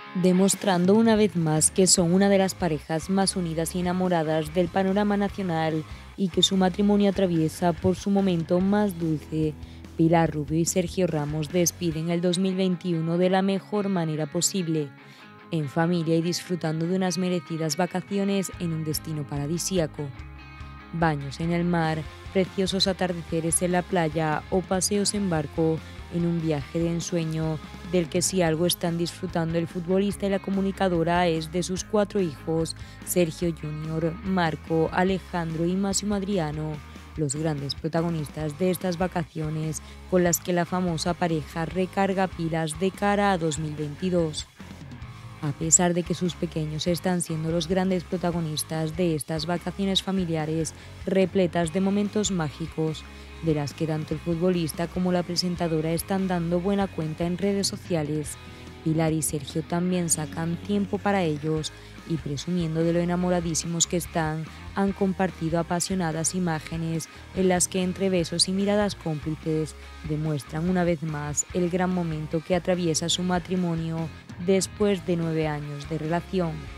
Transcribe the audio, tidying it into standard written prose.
demostrando una vez más que son una de las parejas más unidas y enamoradas del panorama nacional y que su matrimonio atraviesa por su momento más dulce. Pilar Rubio y Sergio Ramos despiden el 2021 de la mejor manera posible, en familia y disfrutando de unas merecidas vacaciones en un destino paradisíaco. Baños en el mar, preciosos atardeceres en la playa o paseos en barco en un viaje de ensueño del que si algo están disfrutando el futbolista y la comunicadora es de sus 4 hijos, Sergio Junior, Marco, Alejandro y Máximo Adriano, los grandes protagonistas de estas vacaciones con las que la famosa pareja recarga pilas de cara a 2022. A pesar de que sus pequeños están siendo los grandes protagonistas de estas vacaciones familiares repletas de momentos mágicos, de las que tanto el futbolista como la presentadora están dando buena cuenta en redes sociales, Pilar y Sergio también sacan tiempo para ellos y, presumiendo de lo enamoradísimos que están, han compartido apasionadas imágenes en las que entre besos y miradas cómplices demuestran una vez más el gran momento que atraviesa su matrimonio después de 9 años de relación.